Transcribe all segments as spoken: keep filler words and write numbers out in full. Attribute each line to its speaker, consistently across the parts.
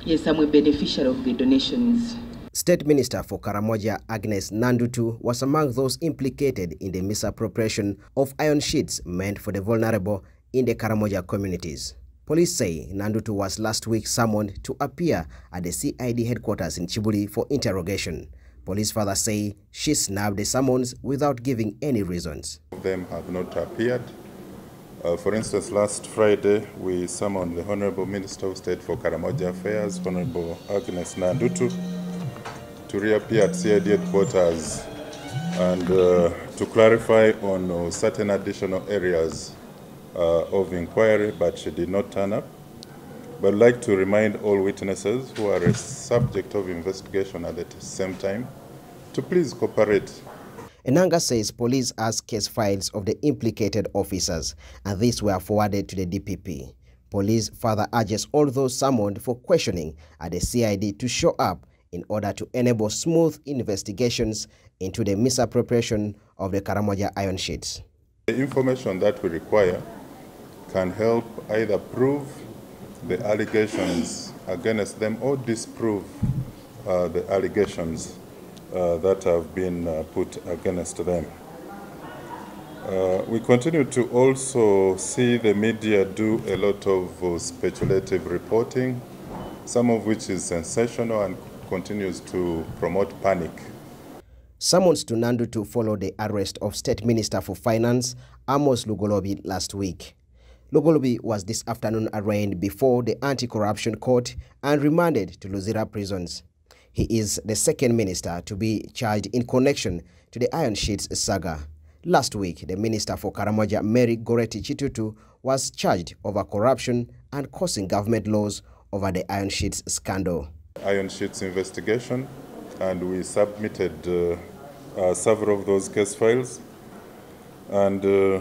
Speaker 1: Yes, I'm a beneficiary of the donations.
Speaker 2: State Minister for Karamoja, Agnes Nandutu, was among those implicated in the misappropriation of iron sheets meant for the vulnerable in the Karamoja communities. Police say Nandutu was last week summoned to appear at the C I D headquarters in Chibuli for interrogation. Police further say she snubbed the summons without giving any reasons.
Speaker 3: Them have not appeared. Uh, for instance, last Friday, we summoned the Honorable Minister of State for Karamoja Affairs, Honorable Agnes Nandutu, to reappear at C I D headquarters and uh, to clarify on uh, certain additional areas uh, of inquiry, but she did not turn up. But I'd like to remind all witnesses who are a subject of investigation at the same time to please cooperate.
Speaker 2: Enanga says police asked case files of the implicated officers, and these were forwarded to the D P P. Police further urges all those summoned for questioning at the C I D to show up in order to enable smooth investigations into the misappropriation of the Karamoja iron sheets.
Speaker 3: The information that we require can help either prove the allegations against them or disprove uh, the allegations uh, that have been uh, put against them. Uh, we continue to also see the media do a lot of uh, speculative reporting, some of which is sensational and continues to promote panic.
Speaker 2: Summons to Nandutu followed the arrest of State Minister for Finance, Amos Lugolobi, last week. Lugolobi was this afternoon arraigned before the Anti-Corruption Court and remanded to Luzira prisons. He is the second minister to be charged in connection to the Iron Sheets saga. Last week, the Minister for Karamoja, Mary Goretti Chitutu, was charged over corruption and causing government laws over the Iron Sheets scandal.
Speaker 3: Iron Sheets investigation, and we submitted uh, uh, several of those case files, and uh,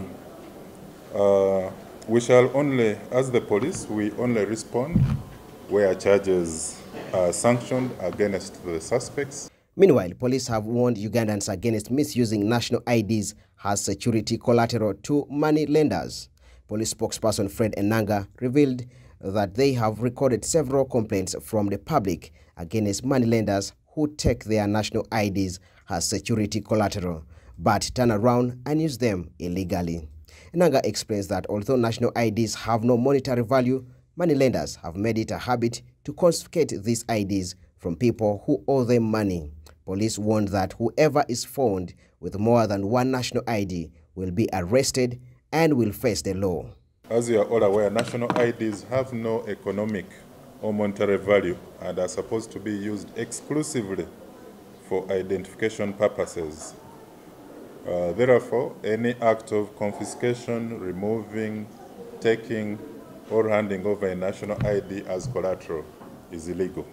Speaker 3: uh, we shall only, as the police, we only respond where charges are sanctioned against the suspects.
Speaker 2: Meanwhile, police have warned Ugandans against misusing national I Ds as security collateral to money lenders. Police spokesperson Fred Enanga revealed that they have recorded several complaints from the public against moneylenders who take their national I Ds as security collateral, but turn around and use them illegally. Enanga explains that although national I Ds have no monetary value, moneylenders have made it a habit to confiscate these I Ds from people who owe them money. Police warned that whoever is found with more than one national I D will be arrested and will face the law.
Speaker 3: As you are all aware, national I Ds have no economic or monetary value and are supposed to be used exclusively for identification purposes. Uh, therefore, any act of confiscation, removing, taking, or handing over a national I D as collateral is illegal.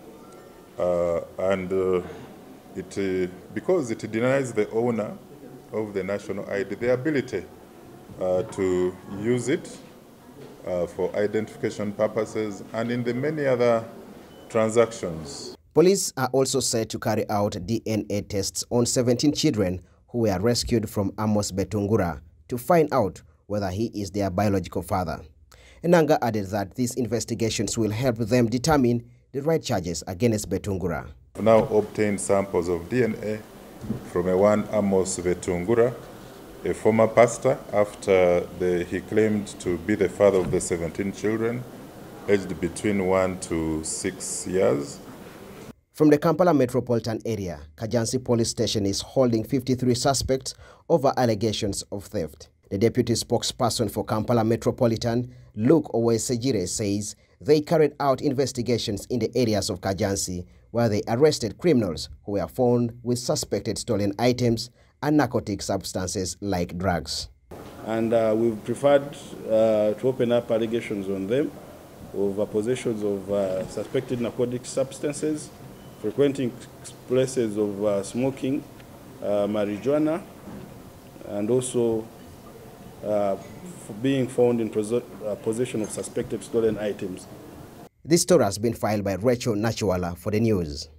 Speaker 3: Uh, and uh, it, uh, because it denies the owner of the national I D the ability uh, to use it uh, for identification purposes and in the many other transactions.
Speaker 2: Police are also said to carry out D N A tests on seventeen children who were rescued from Amos Betungura to find out whether he is their biological father. Enanga added that these investigations will help them determine the right charges against Betungura.
Speaker 3: We've now obtained samples of D N A from a one Amos Betungura, a former pastor, after the, he claimed to be the father of the seventeen children, aged between one to six years.
Speaker 2: From the Kampala metropolitan area, Kajansi police station is holding fifty-three suspects over allegations of theft. The deputy spokesperson for Kampala Metropolitan, Luke Owesejire, says they carried out investigations in the areas of Kajansi where they arrested criminals who were found with suspected stolen items and narcotic substances like drugs.
Speaker 4: And uh, we've preferred uh, to open up allegations on them of uh, possessions of uh, suspected narcotic substances, frequenting places of uh, smoking uh, marijuana, and also uh, for being found in uh, possession of suspected stolen items.
Speaker 2: This story has been filed by Rachel Nachuala for the news.